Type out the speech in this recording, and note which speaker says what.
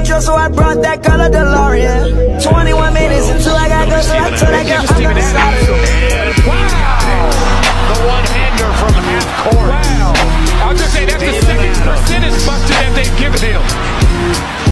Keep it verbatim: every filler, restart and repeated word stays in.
Speaker 1: control, so I brought that color DeLorean. Twenty-one minutes until